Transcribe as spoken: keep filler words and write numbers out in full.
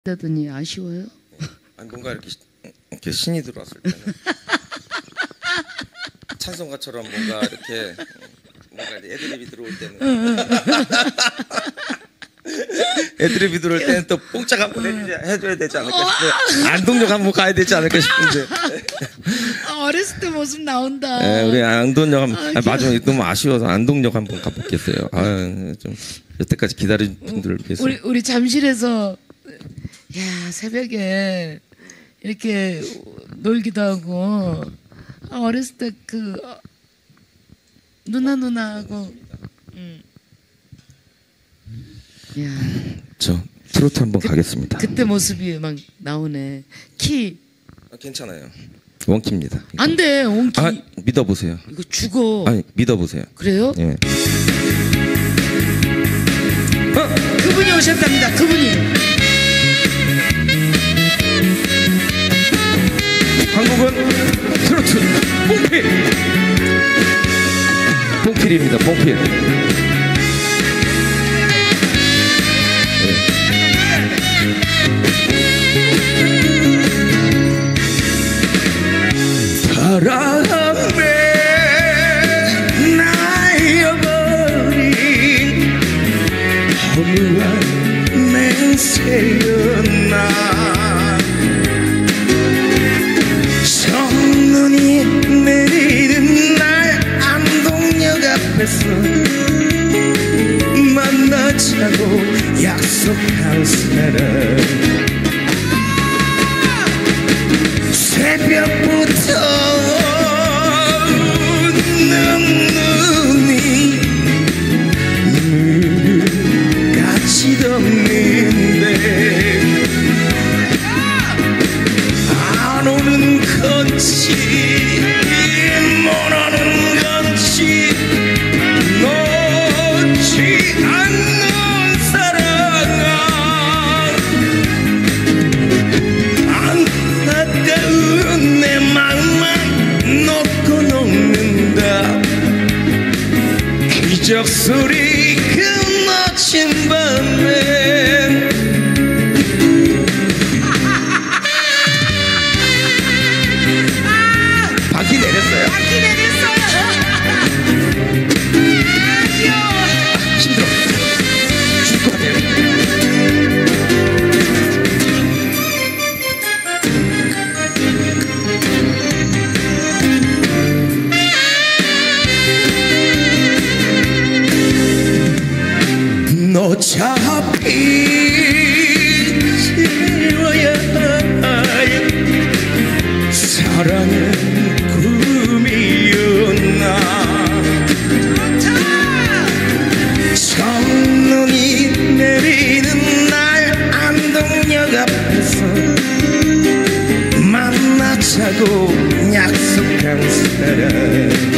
다더니 아쉬워요? 아니 뭔가 이렇게, 이렇게 신이 들어왔을 때는 찬송가처럼 뭔가 이렇게 뭔가 애드립이 들어올 때는 애드립이 들어올 때는 또 뽕짝 한번 해줘야 되지 않을까 싶어요. 안동역 한번 가야 되지 않을까 싶은데. 아, 어렸을 때 모습 나온다. 네, 우리 안동역 한번 아, 아, 마지막에 너무 아쉬워서 안동역 한번 가보겠어요. 아, 좀 여태까지 기다린 분들을 위해서. 우리 우리 잠실에서 야 새벽에 이렇게 놀기도 하고 아, 어렸을 때 그 누나 누나하고 음. 야. 저 트로트 한번 그, 가겠습니다. 그때 모습이 막 나오네. 키. 아, 괜찮아요. 원키입니다. 안 돼, 원키. 아, 믿어보세요. 이거 죽어. 아니, 믿어보세요. 그래요? 예. 어, 그분이 오셨답니다. 그분이. 한국은 트로트 뽕필. 뽕필입니다. 뽕필. 바람에 날려버린 허무한 맹세였나. 첫눈이 내리는 날 안동역 앞에서 만나자고 약속한 사람. 새벽부터 눈이 눈같이 덮는데 안 오는 건지 못 오는 건지 놓지 않는 사랑아. 안타까운 내 마음만 놓고 녹는다. 기적 소리 그 멋진 밤에 바퀴 내렸어요. 바퀴 내렸어요. 힘들어. 죽을 것 같아요. 어차피 지워야 할 사랑은 꿈이었나. 첫눈이 내리는 날 안동역 앞에서 만나자고 약속한 사람.